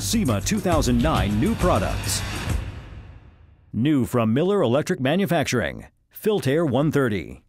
SEMA 2009 new products. New from Miller Electric Manufacturing, FILTAIR 130.